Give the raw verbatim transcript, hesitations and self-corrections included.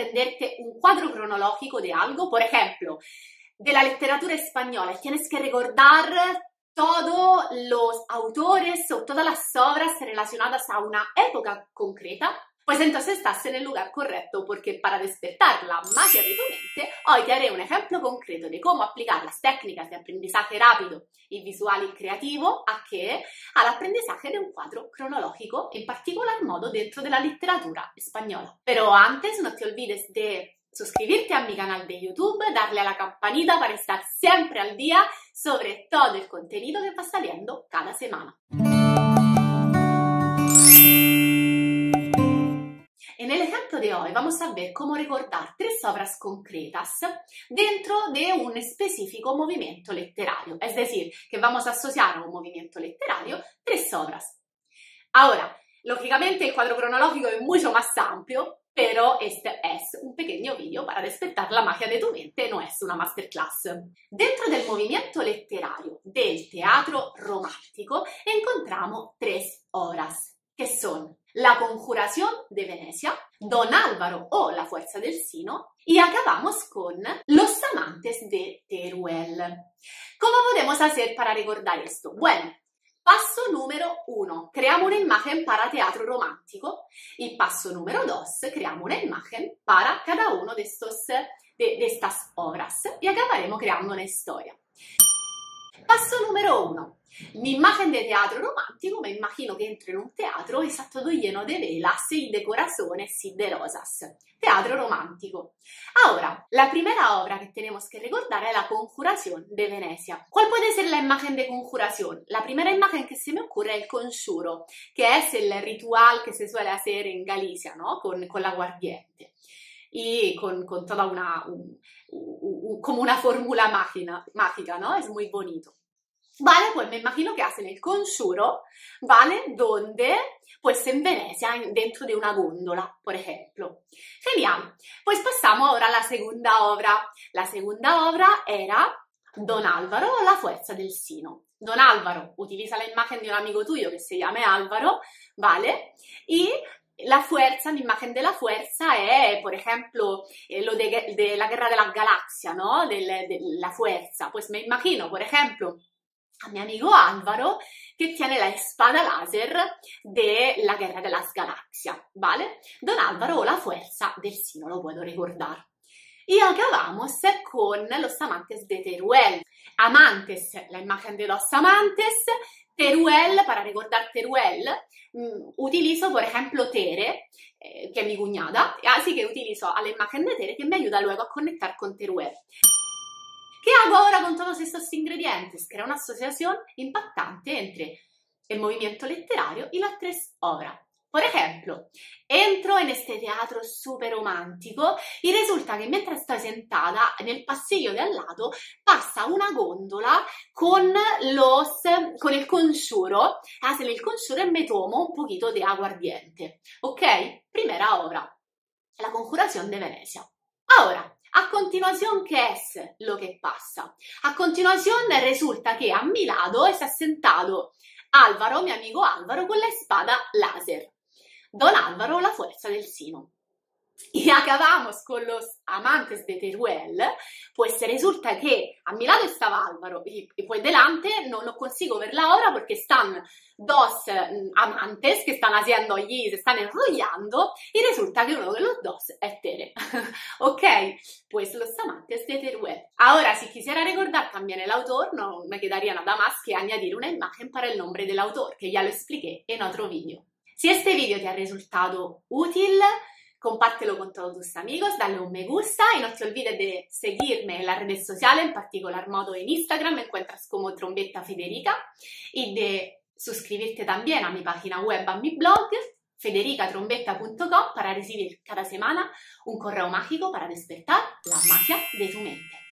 aprenderte un cuadro cronológico de algo, por ejemplo, de la literatura española, tienes que recordar todos los autores o todas las obras relacionadas a una época concreta, pues entonces estás en el lugar correcto, porque para despertar la magia de tu mente, hoy te haré un ejemplo concreto de cómo aplicar las técnicas de aprendizaje rápido y visual y creativo ¿a qué? Al aprendizaje de un cuadro cronológico, en particular modo dentro de la literatura española. Pero antes no te olvides de suscribirte a mi canal de YouTube, darle a la campanita para estar siempre al día sobre todo el contenido que va saliendo cada semana. En el ejemplo de hoy vamos a ver cómo recordar tres obras concretas dentro de un específico movimiento literario, es decir, que vamos a asociar a un movimiento literario tres obras. Ahora, lógicamente el cuadro cronológico es mucho más amplio, pero este es un pequeño video para despertar la magia de tu mente, no es una masterclass. Dentro del movimiento literario del teatro romántico encontramos tres obras, que son La Conjuración de Venecia, Don Álvaro o La Fuerza del Sino, y acabamos con Los Amantes de Teruel. ¿Cómo podemos hacer para recordar esto? Bueno, paso número uno, creamos una imagen para teatro romántico, y paso número dos, creamos una imagen para cada uno de, estos, de, de estas obras y acabaremos creando una historia. Paso número uno. Mi imagen de teatro romántico, me imagino que entro en un teatro y está todo lleno de velas y de corazones y de rosas. Teatro romántico. Ahora, la primera obra que tenemos que recordar es La Conjuración de Venecia. ¿Cuál puede ser la imagen de conjuración? La primera imagen que se me ocurre es el conjuro, que es el ritual que se suele hacer en Galicia, ¿no? Con, con la aguardiente. Y con, con toda una, un, un, un, como una fórmula mágica, mágica, ¿no? Es muy bonito. Vale, pues me imagino que hacen el conjuro, ¿vale? Donde, pues en Venecia, dentro de una góndola, por ejemplo. Genial. Pues pasamos ahora a la segunda obra. La segunda obra era Don Álvaro o La Fuerza del Sino. Don Álvaro utiliza la imagen de un amigo tuyo que se llama Álvaro, ¿vale? Y la fuerza, la imagen de la fuerza es, por ejemplo, eh, lo de, de la guerra de las galaxias, ¿no? De, de la fuerza. Pues me imagino, por ejemplo, a mi amigo Álvaro que tiene la espada láser de la guerra de las galaxias, ¿vale? Don Álvaro o La Fuerza del Sino, lo puedo recordar. Y acabamos con Los Amantes de Teruel. Amantes, la imagen de los amantes. Teruel, para recordar Teruel, mmm, utilizo por ejemplo Tere, eh, que es mi cuñada, así que utilizo a la imagen de Tere que me ayuda luego a conectar con Teruel. ¿Qué hago ahora con todos estos ingredientes? Crear una asociación impactante entre el movimiento literario y las tres obras. Por ejemplo, entro en este teatro súper romántico y resulta que mientras estoy sentada en el pasillo de al lado pasa una góndola con, los, con el conjuro, hacen el conjuro y me tomo un poquito de aguardiente. ¿Ok? Primera obra, La Conjuración de Venecia. Ahora, a continuación, ¿qué es lo que pasa? A continuación resulta que a mi lado está sentado Álvaro, mi amigo Álvaro, con la espada láser. Don Álvaro, La Fuerza del Sino. Y acabamos con Los Amantes de Teruel, pues resulta que a mi lado estaba Álvaro y, y pues delante no, no consigo verla ahora porque están dos eh, amantes que están haciendo allí, se están enrollando y resulta que uno de los dos es Tere. Ok, pues Los Amantes de Teruel. Ahora, si quisiera recordar también el autor, no me quedaría nada más que añadir una imagen para el nombre del autor, que ya lo expliqué en otro vídeo. Si este vídeo te ha resultado útil, compártelo con todos tus amigos, dale un me gusta y no te olvides de seguirme en las redes sociales, en particular modo en Instagram, me encuentras como Trombetta Federica, y de suscribirte también a mi página web, a mi blog, federica trombetta punto com, para recibir cada semana un correo mágico para despertar la magia de tu mente.